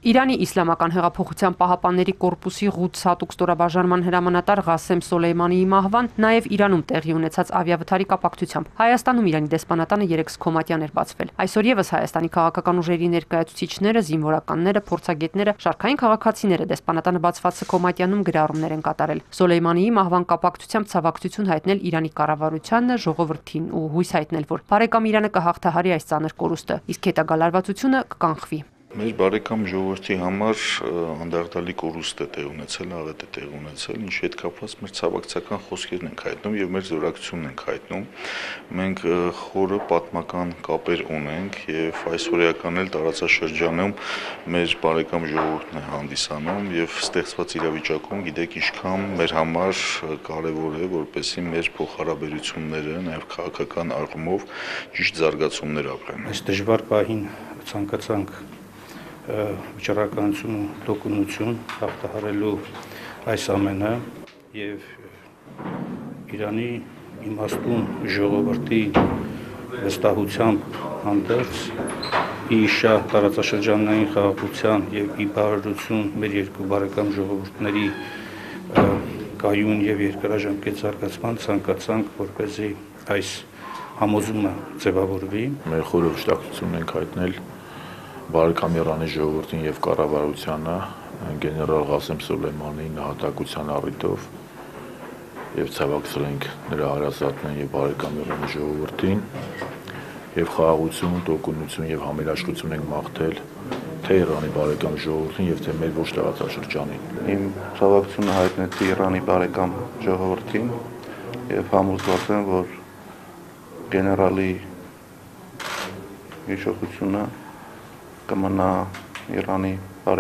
Իրանի իսլամական հեղափոխության պահապանների կորպուսի Ղուդս հատուկ ստորաբաժանման հրամանատար Ղասեմ Սոլեյմանիի մահվան, նաև Իրանում տեղի ունեցած ավիավթարի կապակցությամբ Հայաստանում Իրանի դեսպանատանը 3 սքոմատյան էր բացվել։ Այսօր եւս Հայաստանի քաղաքական ուժերի ներկայացուցիչները, զինվորականները, փորձագետները, շարքային քաղաքացիները դեսպանատանը բացված սքոմատյանում գրառումներ են կատարել։ Սոլեյմանիի մահվան կապակցությամբ ցավակցություն հայտնել Իրանի կառավարությանը, ժողովրդին ու հույս հայտնել, որ բարեկամ Իրանը կհաղթահարի այս ծանր կորուստը, իսկ հետագա լարվածությունը կկանխվի։ Մեր բարեկամ ժողովրդի համար անդաղդալի կորուստ է տեղ ունեցել, աղետ է տեղ ունեցել, ինչի հետ կապված մեր ցավակցական խոսքերն ենք հայտնում եւ մեր զորակցությունն ենք հայտնում։ Մենք խորը պատմական կապեր ունենք եւ այսօրեական էլ տարածաշրջանում մեր բարեկամ ժողովուրդն է հանդիսանում եւ ստեղծված իրավիճակում գիտեք ինչքան մեր համար կարեւոր է, որպեսզի մեր փոխհարաբերությունները նաեւ քաղաքական առումով ճիշտ զարգացումներ ապրեն։ Այս դժվար պահին ցանկացանք վճռականություն ու տոկունություն հաղթահարելու այս ամենը եւ Իրանի իմաստուն ժողովրդի վստահությամբ հանդերձ իշա տարածաշրջանային խաղաղության եւ ի բարօրություն մեր երկու բարեկամ ժողովուրդների կայուն եւ երկարաժամկետ զարգացման ցանկացանք, որպեսզի այս համոզումը ձևավորվի։ Մեր խորը վստահություն ենք հայտնել բարեկամ Իրանի ժողովրդին եւ կառավարությանը գեներալ Ղասեմ Սոլեյմանիի նահատակության առիթով եւ ցավակցել ենք նրա հարազատներին եւ բարեկամ Իրանի ժողովրդին եւ խաղաղություն, տոկունություն եւ համերաշխություն ենք մաղթել թե Իրանի բարեկամ ժողովրդին եւ թե մեր ոչ տարածաշրջանին։ Իմ ցավակցությունը հայտնեցի Իրանի բարեկամ ժողովրդին եւ համոզված եմ, որ գեներալի հիշողությունը կմնա Իրանի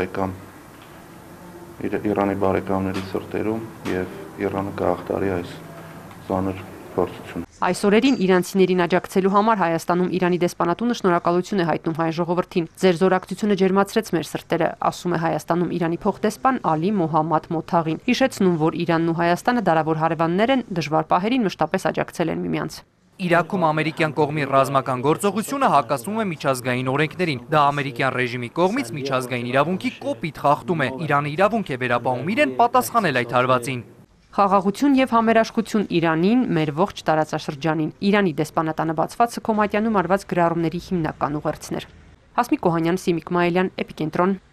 բարեկամների սրտերում եւ Իրանը կհաղթահարի այս ծանր փորձությունը։ Այս օրերին իրանցիներին աջակցելու համար Հայաստանում Իրանի դեսպանատունը շնորհակալություն է հայտնում հայ ժողովրդին։ Ձեր զորակցությունը ջերմացրեց մեր սրտերը, ասում է Հայաստանում Իրանի փոխդեսպան Ալի Մոհամմադ Մոթաղին, հիշեցնում, որ Իրանն ու Հայաստանը դարավոր հարևաններ են, դժվար պահերին մշտապես աջակցել են միմյանց։ Իրաքում ամերիկյան կողմի ռազմական գործողությունը հակասում է միջազգային օրենքներին։ Դա ամերիկյան ռեժիմի կողմից միջազգային իրավունքի կոպիտ խախտում է։ Իրանը իրավունք է վերապահում իրեն պատասխանել այդ հարվածին։ Խաղաղություն եւ համերաշխություն Իրանին, մեր ողջ տարածաշրջանին։ Իրանի դեսպանատանը բացված սքոմատյանում արված գրառումների հիմնական ուղերձներ։ Հասմիկ Օհանյան, Սիմիկ Մայելյան, Էպիկենտրոն։